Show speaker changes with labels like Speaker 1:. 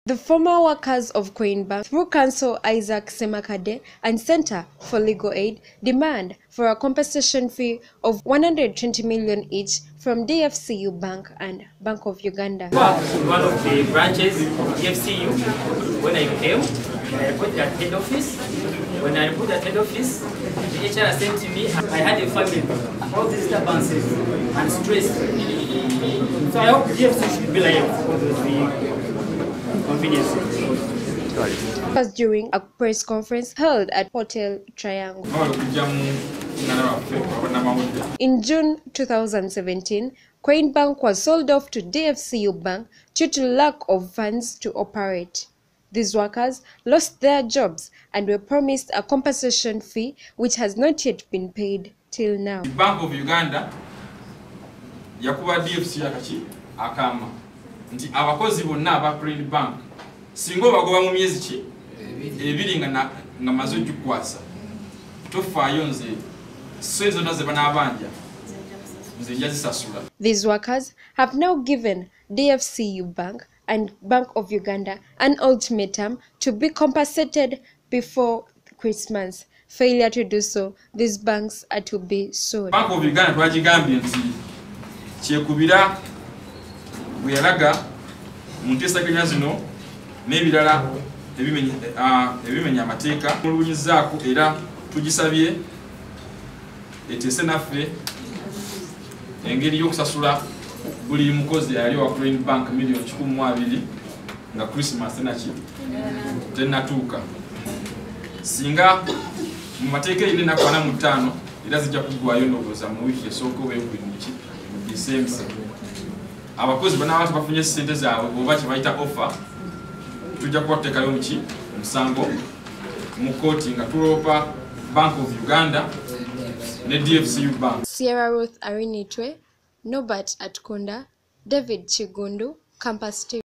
Speaker 1: The former workers of Coin Bank, through Counsel Isaac Semakade and Center for Legal Aid, demand for a compensation fee of 120 million each from DFCU Bank and Bank of Uganda.
Speaker 2: One of the branches of DFCU, when I came, I reported at head office. When I reported at head office, the HR sent to me, I had a family, all these disturbances and stress. So I hope DFCU should be like convenience.
Speaker 1: It was during a press conference held at Hotel Triangle. In June 2017, Coin Bank was sold off to DFCU Bank due to lack of funds to operate. These workers lost their jobs and were promised a compensation fee which has not yet been paid till now.
Speaker 3: The Bank of Uganda yakuba DFC akachi akama nti abakozi bonna aba Coin Bank singo bagoba mu myezi ki ebiri nga mazo jukwasa tofaayo nze sezo naze banabanja nze njazisasula.
Speaker 1: These workers have now given DFCU Bank and Bank of Uganda an ultimatum to be compensated before Christmas. Failure to do so, these banks are to be sold.
Speaker 3: Bank of Uganda twagigambye nti kyekubira bwe yalaga mu nteesaganya zino n'ebirala ebimenya amateeka mulunyizaako era tugisabye eteese naffe engeri y'okusasula buli mukozi ali wa Coin Bank million 12 nga Christmas tenatuuka. Singa mu mateeka ine nakwana mu 5 era zijja kuggwayo ndowooza mu wiiki esooka oba ekubiri mu December. Abakozi banabantu bafunye ssente zaabwe oba kye bayita offer tujja kubateekayo muki omusango mu kooti nga tuloopa Bank of Uganda ne DFCU Bank.
Speaker 1: Sierra Ruth Arinitwe, Norbert Atkunda, David Chigundu, Campus TV.